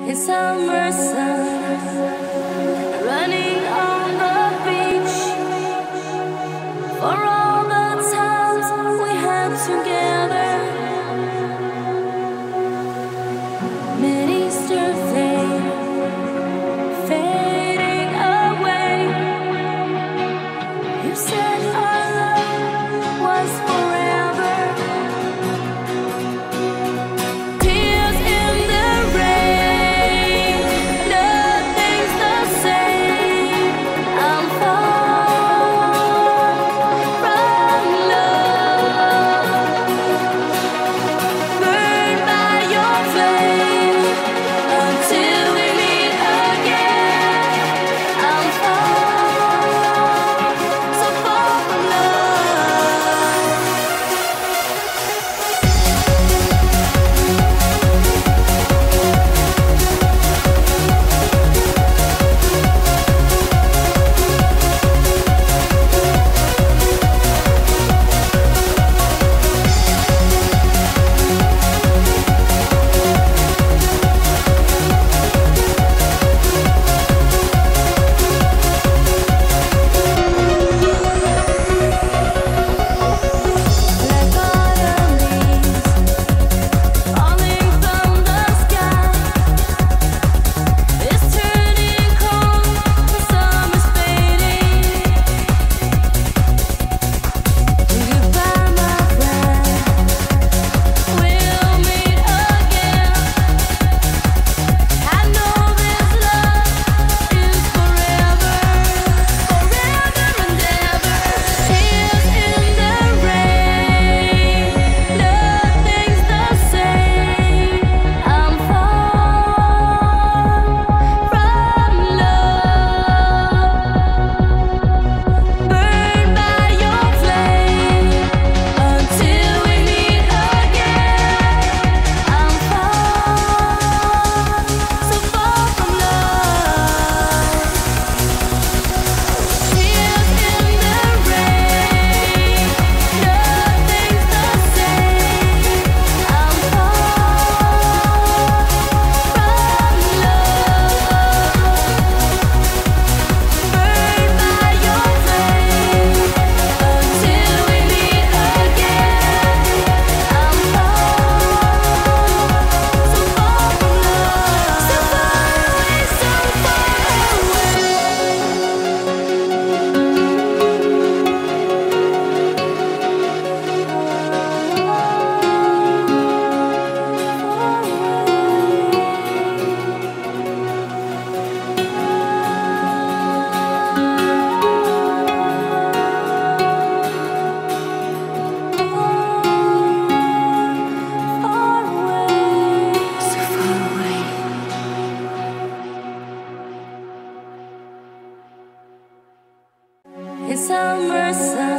It's summer sun, running on the beach. For all the times we had together, Mid-Easter flame fading away. You said our love was forever. Tears in the rain, nothing's the same. I'm far from love, burned by your flame until we meet again. I'm far, so far from love. Like autumn leaves falling from the sky, it's turning cold, the summer's fading. Goodbye, my friend, we'll meet again. I know this love is forever, forever and ever. Tears in the rain, nothing's the same. I'm far from love, burned by your flame until we meet again. I'm far, so far from love. Tears in the rain, nothing's the same. I'm far from love, burned by your flame until we meet again. I'm far, so far from love, so far away, so far away. It's summer sun.